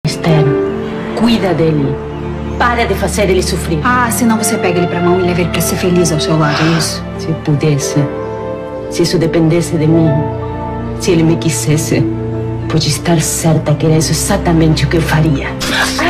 Esther, cuida dele. Para de fazer ele sofrer. Ah, senão você pega ele pra mão e leva ele pra ser feliz ao seu lado, é isso? Se eu pudesse, se isso dependesse de mim, se ele me quisesse, pode estar certa que era isso exatamente o que eu faria.